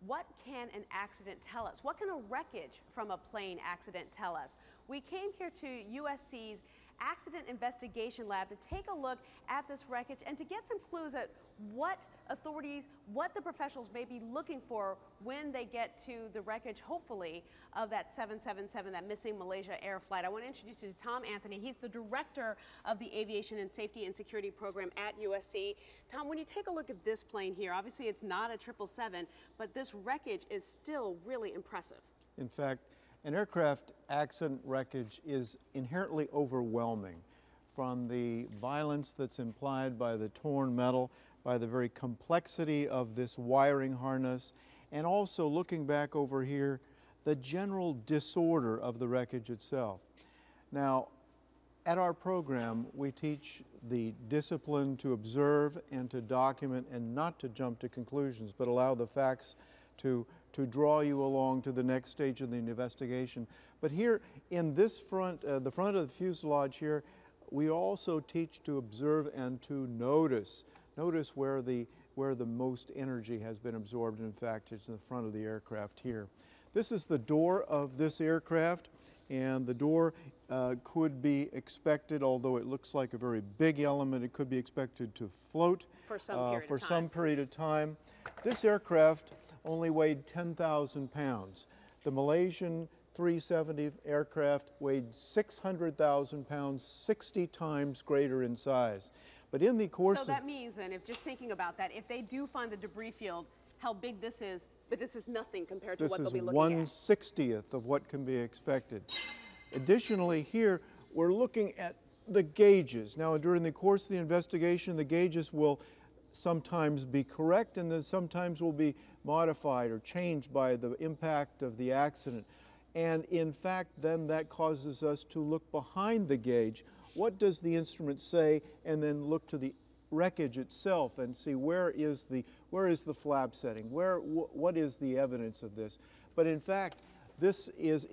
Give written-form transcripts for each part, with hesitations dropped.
What can an accident tell us? What can a wreckage from a plane accident tell us? We came here to USC's Accident Investigation Lab to take a look at this wreckage and to get some clues at what authorities, what the professionals may be looking for when they get to the wreckage, hopefully, of that 777, that missing Malaysia Air flight. I want to introduce you to Tom Anthony. He's the director of the Aviation and Safety and Security Program at USC. Tom, when you take a look at this plane here, obviously it's not a 777, but this wreckage is still really impressive. In fact, an aircraft accident wreckage is inherently overwhelming, from the violence that's implied by the torn metal, by the very complexity of this wiring harness, and also looking back over here, the general disorder of the wreckage itself. Now, at our program, we teach the discipline to observe and to document and not to jump to conclusions, but allow the facts to draw you along to the next stage of the investigation. But here in this front, the front of the fuselage here, we also teach to observe and to notice. Notice where the most energy has been absorbed. In fact, it's in the front of the aircraft here. This is the door of this aircraft, and the door could be expected, although it looks like a very big element, it could be expected to float for some period of time. This aircraft only weighed 10,000 pounds. The Malaysian 370 aircraft weighed 600,000 pounds, 60 times greater in size. But in the course So that means then, if just thinking about that, if they do find the debris field, how big this is, but this is nothing compared to what they'll be looking at. This is 1/60th of what can be expected. Additionally, here we're looking at the gauges. Now, during the course of the investigation, the gauges will sometimes be correct and then sometimes will be modified or changed by the impact of the accident. And in fact, then that causes us to look behind the gauge. What does the instrument say? And then look to the wreckage itself and see where is the flap setting, what is the evidence of this. But in fact, this is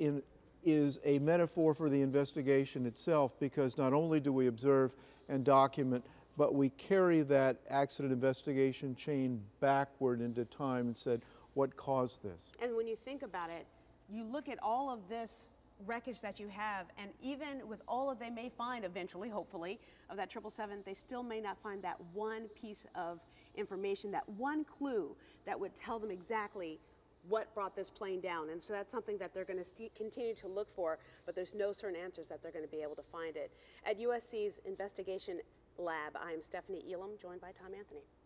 a metaphor for the investigation itself, because not only do we observe and document, but we carry that accident investigation chain backward into time and said, what caused this? And when you think about it, you look at all of this wreckage that you have, and even with all of they may find eventually, hopefully, of that 777, they still may not find that one piece of information, that one clue that would tell them exactly what brought this plane down. And so that's something that they're going to continue to look for, but there's no certain answers that they're going to be able to find it. At USC's Investigation Lab, I am Stephanie-Elam, joined by Tom Anthony.